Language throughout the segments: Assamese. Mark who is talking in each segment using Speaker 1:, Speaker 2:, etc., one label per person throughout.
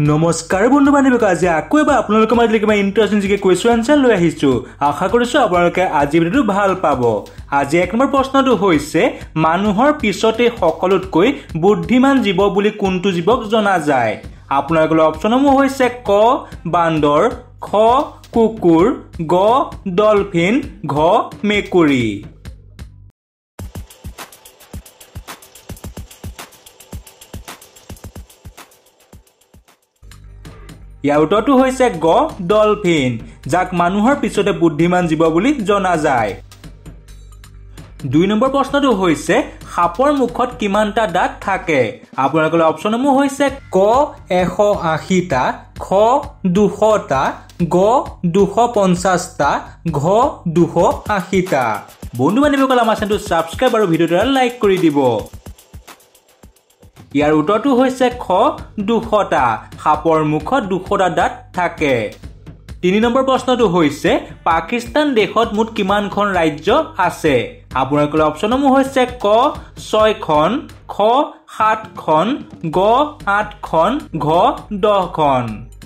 Speaker 1: নমস্কাৰ বন্ধু বান্ধৱীক আজি আকৌ এবাৰ আপোনালোকৰ মাজলৈ কিবা ইণ্টাৰেষ্টিং জিকে কুৱেশ্যন আনসাৰ লৈ আহিছোঁ আশা কৰিছোঁ আপোনালোকে আজি ভিডিঅ'টো ভাল পাব আজি এক নম্বৰ প্ৰশ্নটো হৈছে মানুহৰ পিছতে সকলোতকৈ বুদ্ধিমান জীৱ বুলি কোনটো জীৱক জনা যায় আপোনালোকৰ অপচনসমূহ হৈছে ক বান্দৰ খ কুকুৰ গ ডলফিন ঘ মেকুৰী ইয়াৰ উত্তৰটো হৈছে গ ডলফিন যাক মানুহৰ পিছতে বুদ্ধিমান জীৱ বুলি জনা যায় 2 নম্বৰ প্ৰশ্নটো হৈছে সাপৰ মুখত কিমানটা দাঁত থাকে আপোনালোকৰ অপচনসমূহ হৈছে ক 180টা খ 200টা গ 250টা ঘ 280টা বন্ধু বান্ধৱীসকল আমাৰ চেনেলটো সাবস্ক্ৰাইব আৰু ভিডিঅ'টো লাইক কৰি দিব ইয়াৰ উত্তৰটো হৈছে খ 200টা সাপৰ মুখত 200টা দাঁত থাকে 3 নম্বৰ প্ৰশ্নটো হৈছে পাকিস্তান দেশত মুঠ কিমানখন ৰাজ্য আছে আপোনালোকৰ অপচনসমূহ হৈছে ক 6খন খ 7খন গ 8খন ঘ 10খন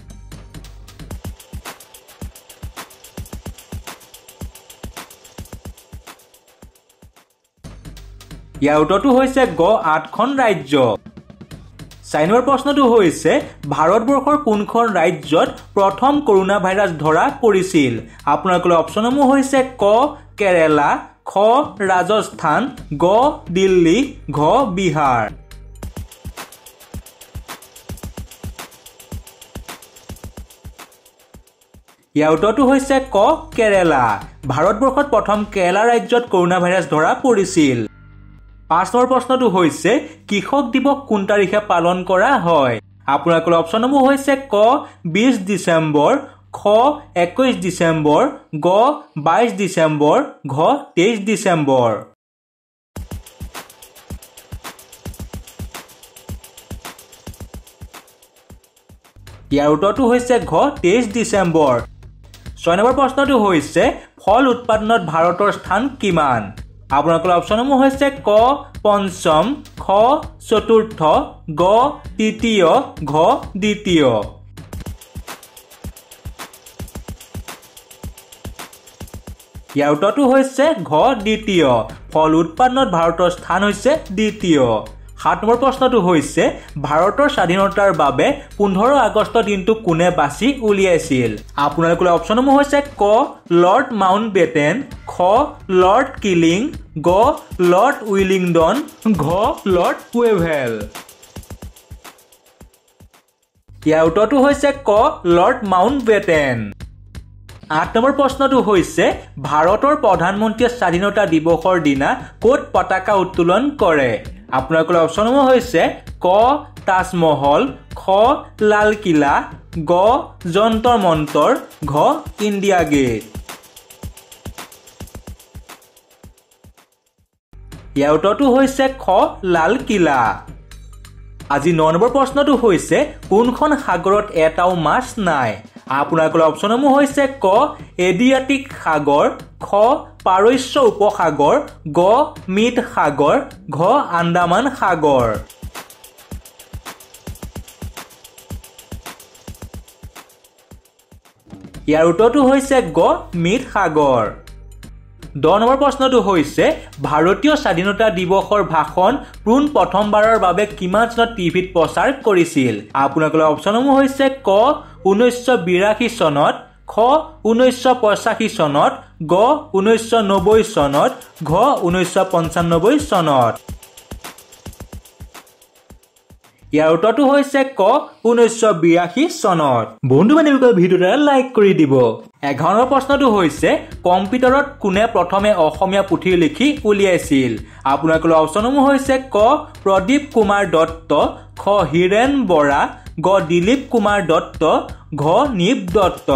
Speaker 1: ইয়াৰ উত্তৰটো হৈছে গ 8খন ৰাজ্য 4 নম্বৰ প্ৰশ্নটো হৈছে ভাৰতবৰ্ষৰ কোনখন ৰাজ্যত প্ৰথম কৰোনা ভাইৰাছ ধৰা পৰিছিল আপোনালোকৰ অপচনসমূহ হৈছে ক কেৰালা খ ৰাজস্থান গ দিল্লী ঘ বিহাৰ ইয়াৰ উত্তৰটো হৈছে ক কেৰালা ভাৰতবৰ্ষত প্ৰথম কেৰালা ৰাজ্যত কৰোনা ভাইৰাছ ধৰা পৰিছিল 5 নম্বৰ প্ৰশ্নটো হৈছে কৃষক দিৱস কোন তাৰিখে পালন কৰা হয় আপোনালোকৰ অপচনসমূহ হৈছে ক 20 ডিচেম্বৰ খ 21 ডিচেম্বৰ গ 22 ডিচেম্বৰ ঘ 23 ডিচেম্বৰ ইয়াৰ উত্তৰটো হৈছে ঘ 23 ডিচেম্বৰ 6 নম্বৰ প্ৰশ্নটো হৈছে ফল উৎপাদনত ভাৰতৰ স্থান কিমান আপোনালোকৰ অপচনসমূহ হৈছে ক পঞ্চম খ চতুৰ্থ গ তৃতীয় ঘ দ্বিতীয় ইয়াৰ উত্তৰটো হৈছে ঘ দ্বিতীয় ফল উৎপাদনত ভাৰতৰ স্থান হৈছে দ্বিতীয় 7 নম্বৰ প্ৰশ্নটো হৈছে ভাৰতৰ স্বাধীনতাৰ বাবে 15 আগষ্ট দিনটো কোনে বাছি উলিয়াইছিল আপোনালোকৰ অপচনসমূহ হৈছে ক লৰ্ড মাউণ্টবেটেন খ লৰ্ড কিলিং গ লৰ্ড উইলিংডন ঘ লৰ্ড ওয়েভেল ইয়াৰ উত্তৰটো হৈছে ক লৰ্ড মাউণ্টবেটেন 8 নম্বৰ প্ৰশ্নটো হৈছে ভাৰতৰ প্ৰধানমন্ত্ৰীয়ে স্বাধীনতা দিৱসৰ দিনা ক'ত পতাকা উত্তোলন কৰে আপোনালোকৰ অপচনসমূহ হৈছে ক তাজমহল খ লালকিল্লা গ যন্তৰ মন্তৰ ঘ ইণ্ডিয়া গেট ইয়াৰ উত্তৰটো হৈছে খ লালকিল্লা আজি 9 নম্বৰ প্ৰশ্নটো হৈছে কোনখন সাগৰত এটাও মাছ নাই আপোনালোকৰ অপচনসমূহ হৈছে ক এডিয়াটিক সাগৰ খ পাৰস্য উপসাগৰ গ মিড সাগৰ ঘ আন্দামান সাগৰ ইয়াৰ উত্তৰটো হৈছে গ মিড সাগৰ 10 নম্বৰ প্ৰশ্নটো হৈছে ভাৰতীয় স্বাধীনতা দিৱসৰ ভাষণ পোন প্ৰথমবাৰৰ বাবে কিমান চনত টিভিত প্ৰচাৰ কৰিছিল আপোনালোকৰ অপচনসমূহ হৈছে ক 1982 চনত খ 1985 চনত গ 1990 চনত ঘ 1995 চনত ইয়াৰ উত্তৰটো হৈছে ক 1982 চনত বন্ধু বান্ধৱীসকল ভিডিঅ'টো লাইক কৰি দিব 11 নম্বৰ প্ৰশ্নটো হৈছে কম্পিউটাৰত কোনে প্ৰথমে অসমীয়া পুথি লিখি উলিয়াইছিল আপোনালোকৰ অপচনসমূহ হৈছে ক প্ৰদীপ কুমাৰ দত্ত খ হীৰেন বৰা গ দিলীপ কুমাৰ দত্ত ঘ নিপ দত্ত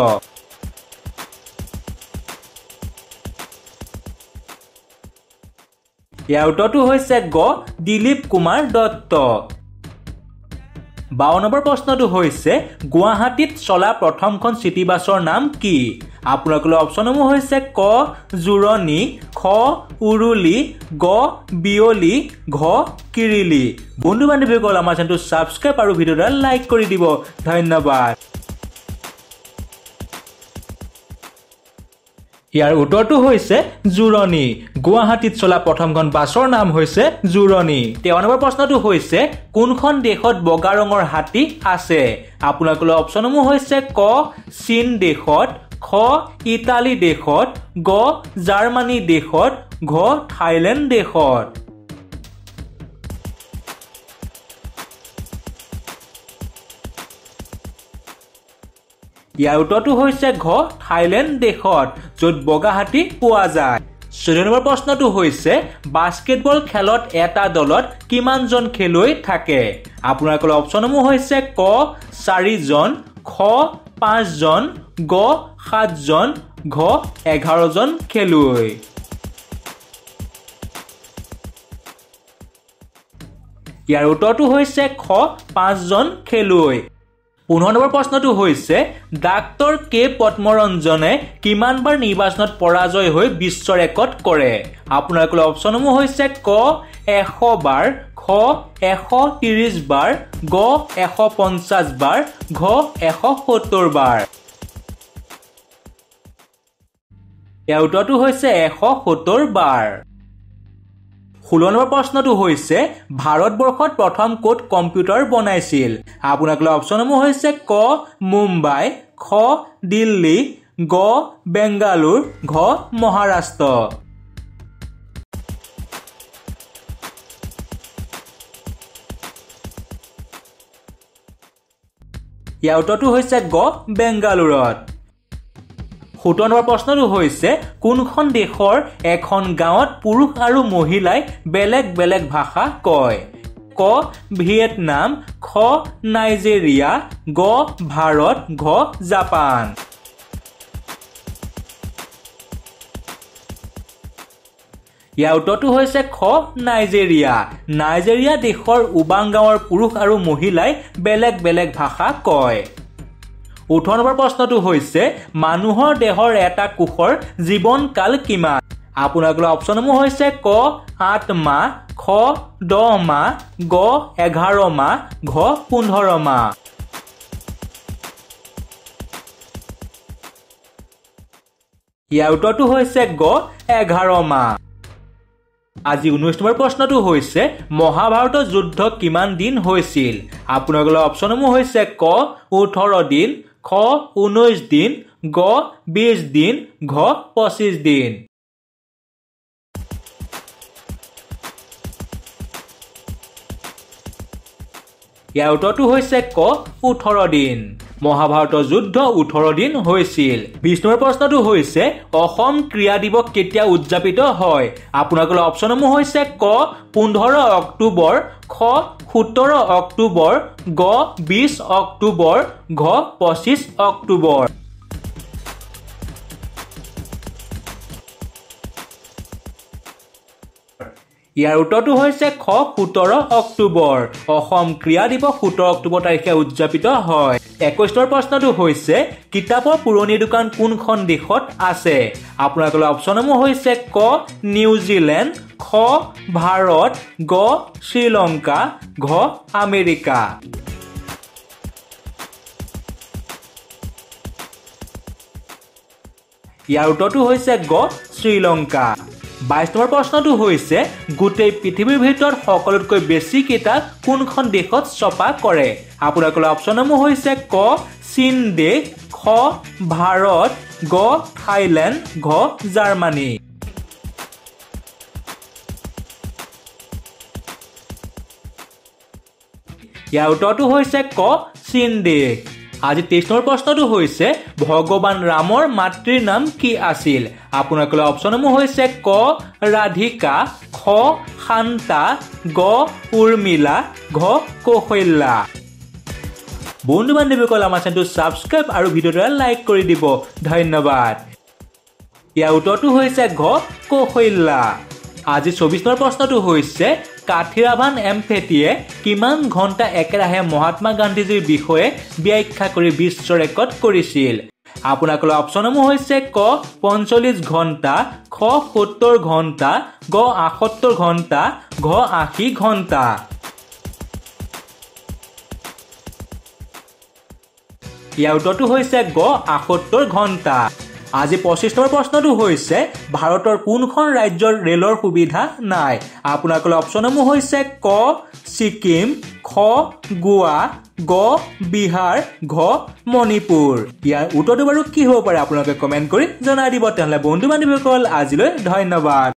Speaker 1: ইয়াৰ উত্তৰটো হৈছে গ দিলীপ কুমাৰ দত্ত 52 নম্বৰ প্ৰশ্নটো হৈছে গুৱাহাটীত চলা প্ৰথমখন চিটি বাছৰ নাম কি আপোনালোকৰ অপচনসমূহ হৈছে ক জুৰণি খ উৰুলি গ বিয়লি ঘ কিৰিলি বন্ধু বান্ধৱীসকল আমাৰ চেনেলটো সাবস্ক্ৰাইব আৰু ভিডিঅ'টো লাইক কৰি দিব ধন্যবাদ ইয়াৰ উত্তৰটো হৈছে জুৰণি গুৱাহাটীত চলা প্ৰথমখন বাছৰ নাম হৈছে জুৰণি 53 নম্বৰ প্ৰশ্নটো হৈছে কোনখন দেশত বগা ৰঙৰ হাতী আছে আপোনালোকৰ অপচনসমূহ হৈছে ক চীন দেশত খ ইটালী দেশত গ জাৰ্মানী দেশত ঘ থাইলেণ্ড দেশত ইয়াৰ উত্তৰটো হৈছে ঘ থাইলেণ্ড দেশত য'ত বগা হাতী পোৱা যায় 14 নম্বৰ প্ৰশ্নটো হৈছে বাস্কেটবল খেলত এটা দলত কিমানজন খেলুৱৈ থাকে আপোনালোকৰ অপচনসমূহ হৈছে ক 4 জন খ 5 জন গ 7 জন ঘ 11 জন খেলুৱৈ ইয়াৰ উত্তৰটো হৈছে খ 5 জন খেলুৱৈ 15 নম্বৰ প্ৰশ্নটো হৈছে ডাক্তৰ কে পদ্মৰঞ্জনে কিমানবাৰ নিৰ্বাচনত পৰাজয় হৈ বিশ্ব ৰেকৰ্ড কৰে আপোনালোকৰ অপচনসমূহ হৈছে ক 100 বাৰ খ 130 বাৰ গ 150 বাৰ ঘ 170 বাৰ ইয়াৰ উত্তৰটো হৈছে 170 বাৰ 16 নম্বৰ প্ৰশ্নটো হৈছে ভাৰতবৰ্ষত প্ৰথম কোড কম্পিউটাৰ বনাইছিল আপোনালোকৰ অপচনসমূহ হৈছে ক মুম্বাই খ দিল্লী গ বেংগালুৰু ঘ মহাৰাষ্ট্ৰ ইয়াৰ উত্তৰটো হৈছে গ বেংগালুৰুত 17 নম্বৰ প্ৰশ্নটো হৈছে কোনখন দেশৰ এখন গাঁৱত পুৰুষ আৰু মহিলাই বেলেগ বেলেগ ভাষা কয় ক ভিয়েটনাম খ নাইজেৰিয়া গ ভাৰত ঘ জাপান ইয়াৰ উত্তৰটো হৈছে খ নাইজেৰিয়া দেশৰ উবাং গাঁৱৰ পুৰুষ আৰু মহিলাই বেলেগ বেলেগ ভাষা কয় 18 নম্বৰ প্ৰশ্নটো হৈছে মানুহৰ দেহৰ এটা কোষৰ জীৱনকাল কিমান আপোনালোকৰ অপচনসমূহ হৈছে ক 8 মাহ খ 10 মাহ গ 11 মাহ ঘ 15 মাহ ইয়াৰ উত্তৰটো হৈছে গ 11 মাহ আজি 19 নম্বৰ প্ৰশ্নটো হৈছে মহাভাৰতৰ যুদ্ধ কিমান দিন হৈছিল আপোনালোকৰ অপচনসমূহ হৈছে ক 18 দিন খ 19 দিন গ 20 দিন ঘ 25 দিন ইয়াৰ উত্তৰটো হৈছে ক 18 দিন মহাভাৰতৰ যুদ্ধ 18 দিন হৈছিল 20 নম্বৰ প্ৰশ্নটো হৈছে অসম ক্ৰীড়া দিৱস কেতিয়া উদযাপিত হয় আপোনালোকৰ অপচনসমূহ হৈছে ক 15 অক্টোবৰ খ 17 অক্টোবৰ গ 20 অক্টোবৰ ঘ 25 অক্টোবৰ ইয়াৰ উত্তৰটো হৈছে খ 17 অক্টোবৰ অসম ক্ৰীড়া দিৱস 17 অক্টোবৰ তাৰিখে উদযাপিত হয় 21 নম্বৰ প্ৰশ্নটো হৈছে কিতাপৰ পুৰণি দোকান কোনখন দেশত আছে আপোনালোকৰ অপচনসমূহ হৈছে ক নিউজিলেণ্ড খ ভাৰত গ শ্ৰীলংকা ঘ আমেৰিকা ইয়াৰ উত্তৰটো হৈছে গ শ্ৰীলংকা 22 নম্বৰ প্ৰশ্নটো হৈছে গোটেই পৃথিৱীৰ ভিতৰত সকলোতকৈ বেছি কিতাপ কোনখন দেশত ছপা কৰে আপোনালোকৰ অপচনসমূহ হৈছে ক চীন দেশ খ ভাৰত গ থাইলেণ্ড ঘ জাৰ্মানী ইয়াৰ উত্তৰটো হৈছে ক চীন দেশ আজি 23 নম্বৰ প্ৰশ্নটো হৈছে ভগৱান ৰামৰ মাতৃৰ নাম কি আছিল আপোনালোকৰ অপচনসমূহ হৈছে ক ৰাধিকা খ শান্তা গ উৰ্মিলা ঘ কৌশল্যা বন্ধু বান্ধৱীসকল আমাৰ চেনেলটো সাবস্ক্ৰাইব আৰু ভিডিঅ'টো লাইক কৰি দিব ধন্যবাদ ইয়াৰ উত্তৰটো হৈছে ঘ কৌশল্যা আজি 24 নম্বৰ প্ৰশ্নটো হৈছে কাঠিৰাভান এমফেটিয়ে কিমান ঘণ্টা একেৰাহে মহাত্মা গান্ধীজীৰ বিষয়ে ব্যাখ্যা কৰি বিশ্ব ৰেকৰ্ড কৰিছিল আপোনাকলৈ অপচনসমূহ হৈছে ক 45 ঘণ্টা খ 70 ঘণ্টা গ 78 ঘণ্টা ঘ 80 ঘণ্টা ইয়াৰ উত্তৰটো হৈছে গ 78 ঘণ্টা আজি 25 নম্বৰ প্ৰশ্নটো হৈছে ভাৰতৰ কোনখন ৰাজ্যৰ ৰেলৰ সুবিধা নাই আপোনাকলৈ অপচনসমূহ হৈছে ক সিকিম খ গোৱা গ বিহাৰ ঘ মণিপুৰ ইয়াৰ উত্তৰটো বাৰু কি হ'ব পাৰে আপোনালোকে কমেন্ট কৰি জনাই দিব তেনলে বন্ধু বান্ধৱীসকল আজিলৈ ধন্যবাদ